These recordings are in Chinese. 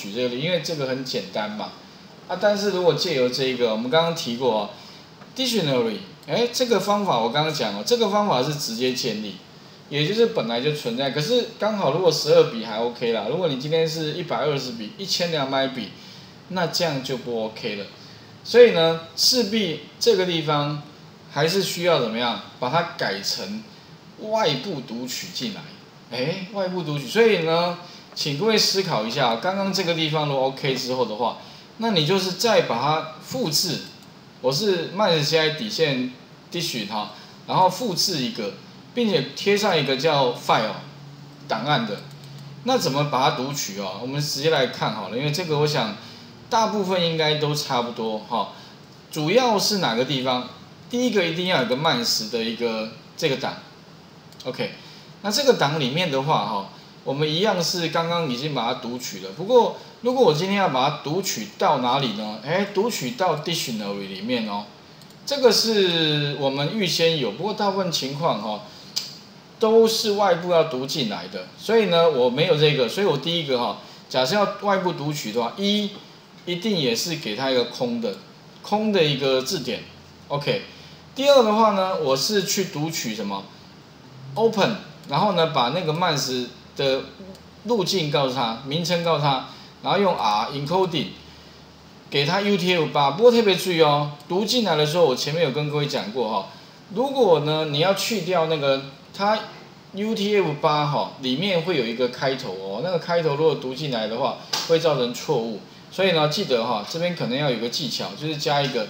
取这个例，因为这个很简单嘛。但是如果借由这个，我们刚刚提过dictionary， 这个方法我刚刚讲这个方法是直接建立，也就是本来就存在。可是刚好如果12笔还 OK 啦，如果你今天是120笔、1200笔，那这样就不 OK 了。所以呢，势必这个地方还是需要怎么样，把它改成外部读取进来。外部读取，所以呢，请各位思考一下，刚刚这个地方如果 OK 之后的话，那你就是再把它复制。我是慢时 CI 底线 dish 然后复制一个，并且贴上一个叫 file 档案的。那怎么把它读取我们直接来看好了，因为这个我想大部分应该都差不多主要是哪个地方？第一个一定要有个慢时的一个这个档 ，OK。那这个档里面的话我们一样是刚刚已经把它读取了。不过如果我今天要把它读取到哪里呢？读取到 dictionary 里面这个是我们预先有，不过大部分情况都是外部要读进来的。所以呢，我没有这个，所以我第一个假设要外部读取的话，一定也是给它一个空的一个字典 ，OK。第二的话呢，我是去读取什么 open， 然后呢把那个慢时的路径告诉他，名称告诉他，然后用 R encoding 给他 UTF-8。不过特别注意读进来的时候，我前面有跟各位讲过如果呢你要去掉那个它 UTF-8里面会有一个开头那个开头如果读进来的话，会造成错误。所以呢，记得这边可能要有个技巧，就是加一个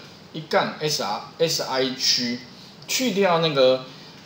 SI 区，去掉那个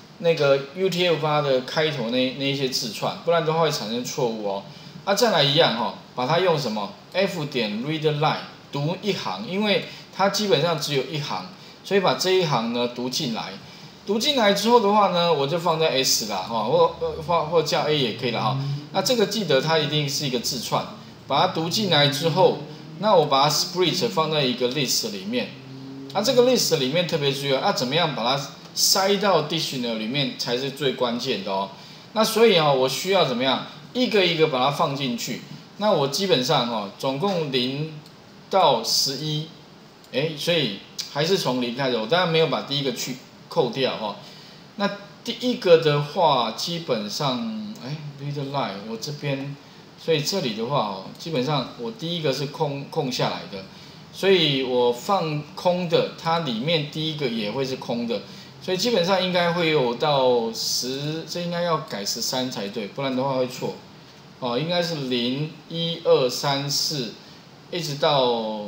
UTF-8的开头那一些字串，不然的话会产生错误再来一样把它用什么 F 点 read line 读一行，因为它基本上只有一行，所以把这一行呢读进来。读进来之后的话呢，我就放在 S 啦或叫 A 也可以了那这个记得它一定是一个字串，把它读进来之后，那我把它 split 放在一个 list 里面。这个 list 里面特别注意怎么样把它塞到 dictionary 里面才是最关键的那所以我需要怎么样一个一个把它放进去。那我基本上总共0到11，所以还是从0开始。我当然没有把第一个去扣掉那第一个的话，基本上read line 我这边，所以这里的话基本上我第一个是空下来的，所以我放空的，它里面第一个也会是空的。所以基本上应该会有到10，这应该要改13才对，不然的话会错。应该是0、1、2、3、4，一直到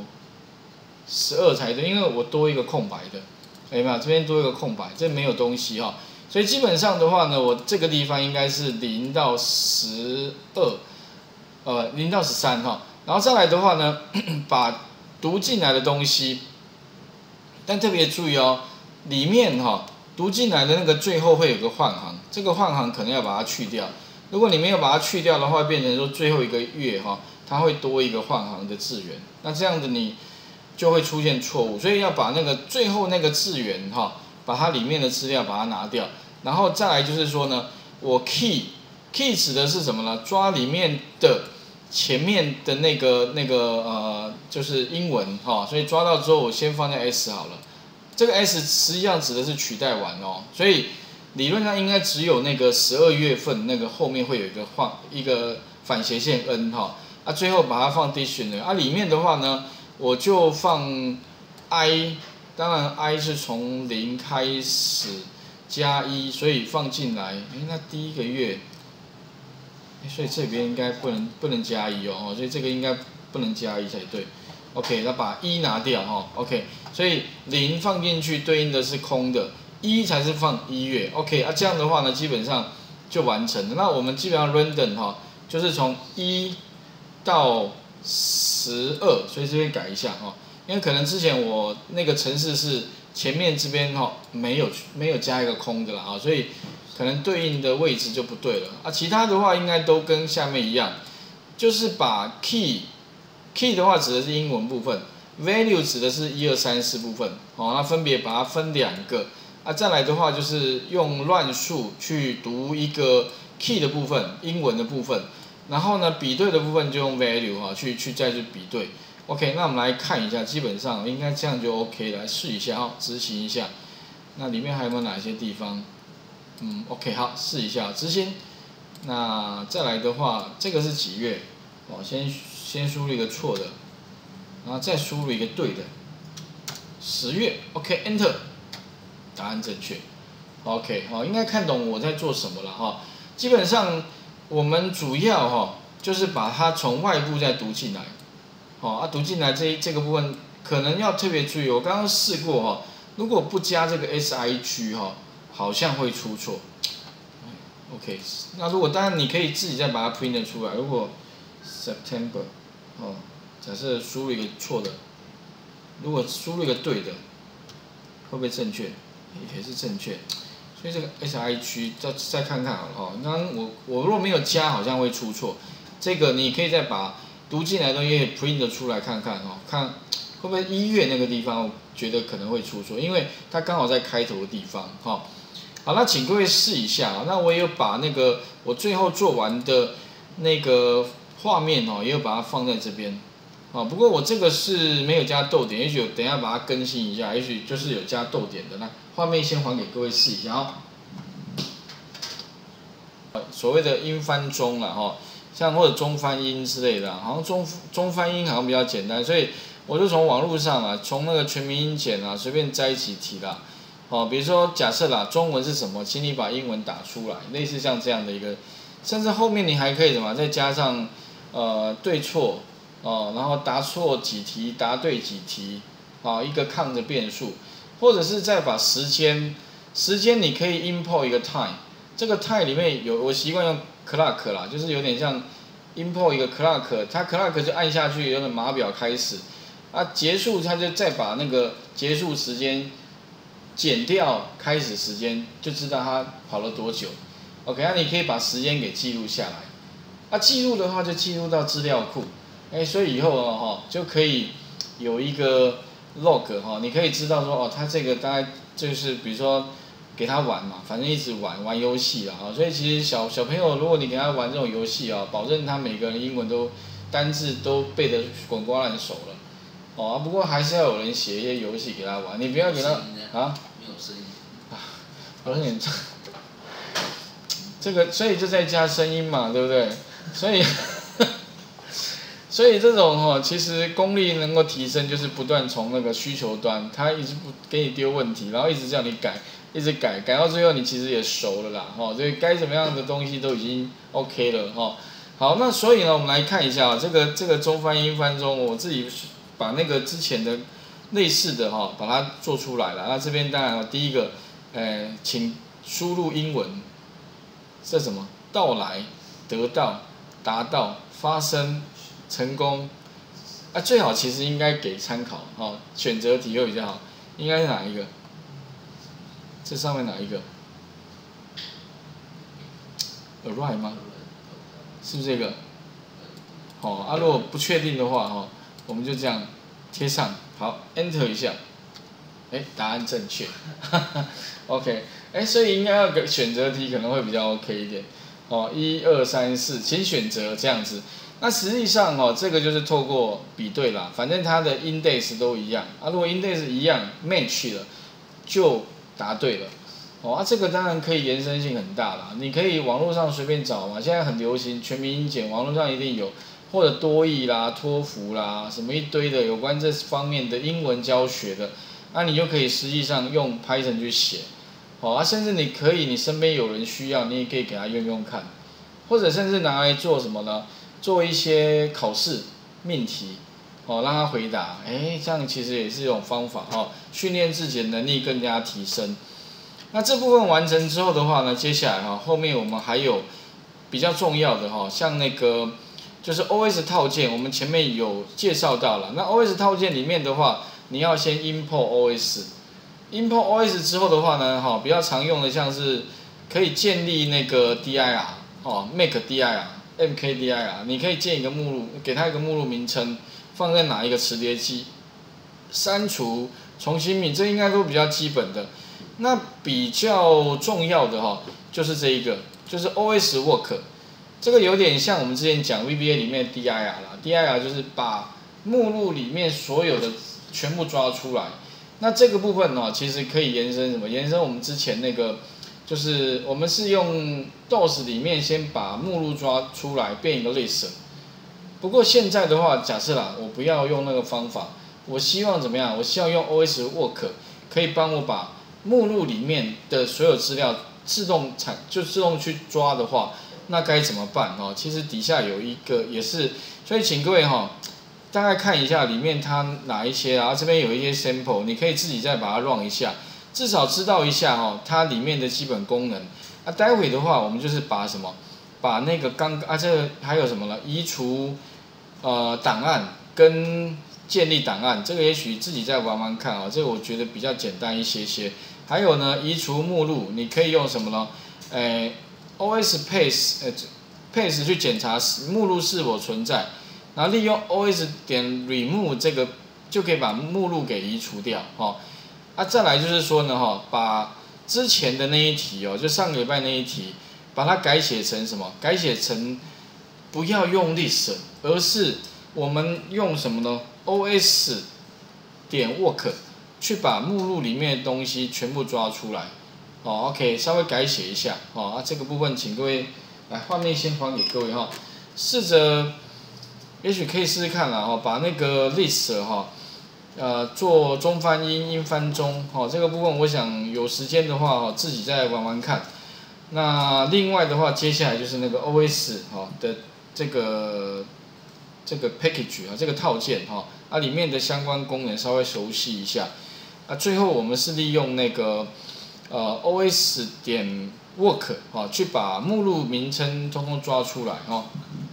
12才对，因为我多一个空白的，有没有？这边多一个空白，这没有东西所以基本上的话呢，我这个地方应该是0到12，0到13然后再来的话呢，把读进来的东西，但特别注意里面读进来的那个最后会有个换行，这个换行可能要把它去掉。如果你没有把它去掉的话，变成说最后一个月它会多一个换行的字元，那这样子你就会出现错误。所以要把那个最后那个字元把它里面的资料把它拿掉。然后再来就是说呢，我 key 指的是什么呢？抓里面的前面的那个就是英文所以抓到之后我先放在 S 好了。这个 S 实际上指的是取代完所以理论上应该只有那个12月份那个后面会有一个反斜线 N 最后把它放 dictionary 里面的话呢，我就放 I， 当然 I 是从0开始加1，所以放进来。那第一个月，所以这边应该不能加1所以这个应该不能加1才对。OK， 那把1拿掉OK， 所以0放进去对应的是空的，1才是放1月。OK， 这样的话呢，基本上就完成了。那我们基本上 random 就是从1到12，所以这边改一下因为可能之前我那个程式是前面这边没有加一个空的啦所以可能对应的位置就不对了其他的话应该都跟下面一样，就是把 key 的话指的是英文部分 ，value 指的是1、2、3、4部分那分别把它分2个再来的话就是用乱数去读一个 key 的部分，英文的部分。 然后呢，比对的部分就用 value 哈，去再去比对。OK， 那我们来看一下，基本上应该这样就 OK， 来试一下哈，执行一下。那里面还有没有哪些地方？OK， 好，试一下执行。那再来的话，这个是几月？先输入一个错的，然后再输入一个对的，10月。OK，Enter， 答案正确。OK， 好，应该看懂我在做什么了哈。基本上我们主要就是把它从外部再读进来。读进来这个部分可能要特别注意，我刚刚试过如果不加这个 SIG 好像会出错。OK， 那如果当然你可以自己再把它 print 出来。如果 September 假设输入一个错的，如果输入一个对的，会不会正确？也是正确。所以这个 SIG 再看看好了刚刚我如果没有加，好像会出错。这个你可以再把读进来的东西 print 出来看看看会不会1月那个地方，我觉得可能会出错，因为它刚好在开头的地方好，那请各位试一下那我也有把那个我最后做完的那个画面也有把它放在这边不过我这个是没有加逗点，也许等一下把它更新一下，也许就是有加逗点的。那画面先还给各位试一下所谓的英翻中啦像或者中翻英之类的好像中翻英好像比较简单，所以我就从网络上从那个全民英检随便摘几题啦比如说假设中文是什么，请你把英文打出来，类似像这样的一个，甚至后面你还可以再加上对错然后答错几题，答对几题一个抗的变数，或者是再把时间你可以 import 一个 time， 这个 time 里面我习惯用 clock 啦，就是有点像 import 一个 clock， 它 clock 就按下去有个码表开始结束它就再把那个结束时间减掉开始时间，就知道它跑了多久。OK， 那你可以把时间给记录下来。记录的话就记录到资料库。所以以后就可以有一个 log 你可以知道说它这个大概就是比如说给他玩嘛，反正一直玩游戏所以其实小朋友如果你给他玩这种游戏保证他每个人英文都单字都背得滚瓜烂熟了不过还是要有人写一些游戏给他玩，你不要给他没有声音有点这个所以就再加声音嘛，对不对？所以这种其实功力能够提升，就是不断从那个需求端，他一直不给你丢问题，然后一直叫你改，一直改到最后你其实也熟了啦所以该怎么样的东西都已经 OK 了好，那所以呢，我们来看一下这个中翻英翻中，我自己把那个之前的类似的把它做出来了。那这边当然第一个请输入英文，这什么？到来、得到、达到、发生、成功最好其实应该给参考选择题会比较好。应该是哪一个？这上面哪一个 ？Arrive 吗？是不是这个？如果不确定的话我们就这样贴上，好 ，Enter 一下，答案正确，OK， 所以应该要给选择题可能会比较 OK 一点，1、2、3、4，请选择这样子。那实际上这个就是透过比对啦，反正它的 index 都一样如果 index 一样 match 了，就答对了。这个当然可以延伸性很大啦，你可以网络上随便找嘛，现在很流行全民英检，网络上一定有，或者多益啦、托福啦，什么一堆的有关这方面的英文教学的，你就可以实际上用 Python 去写，甚至你身边有人需要，你也可以给他用看，或者甚至拿来做什么呢？做一些考试命题，让他回答，这样其实也是一种方法训练自己的能力更加提升。那这部分完成之后的话呢，接下来后面我们还有比较重要的像那个就是 OS 套件，我们前面有介绍到了。那 OS 套件里面的话，你要先 import OS，import OS 之后的话呢，比较常用的像是可以建立那个 dir，make dir。MK dir， 你可以建一个目录，给它一个目录名称，放在哪一个磁碟机，删除、重新命，这应该都比较基本的。那比较重要的就是这一个，就是 OS work， 这个有点像我们之前讲 VBA 里面的 DIR 啦，DIR 就是把目录里面所有的全部抓出来。那这个部分呢，其实可以延伸什么？延伸我们之前那个，就是我们是用 DOS 里面先把目录抓出来变一个 list。不过现在的话，假设啦，我不要用那个方法，我希望怎么样？我希望用 OS Work 可以帮我把目录里面的所有资料自动去抓的话，那该怎么办？其实底下有一个也是，所以请各位大概看一下里面它哪一些啊，这边有一些 sample， 你可以自己再把它 run 一下，至少知道一下它里面的基本功能。啊，待会的话我们就是把什么，把那个这个还有什么呢？移除档案跟建立档案，这个也许自己再玩玩看啊，这个我觉得比较简单一些些。还有呢，移除目录，你可以用什么呢？OS paste 去检查目录是否存在。然后利用 OS 点 remove 这个就可以把目录给移除掉再来就是说呢把之前的那一题就上个礼拜那一题，把它改写成什么？改写成不要用 list， 而是我们用什么呢 ？OS 点 work 去把目录里面的东西全部抓出来。OK， 稍微改写一下这个部分请各位来画面先还给各位试着。也许可以试试看啦把那个 list 做中翻英，英翻中这个部分我想有时间的话自己再玩玩看。那另外的话，接下来就是那个 OS 的这个 package 这个套件里面的相关功能稍微熟悉一下。最后我们是利用那个OS 点 work 去把目录名称通通抓出来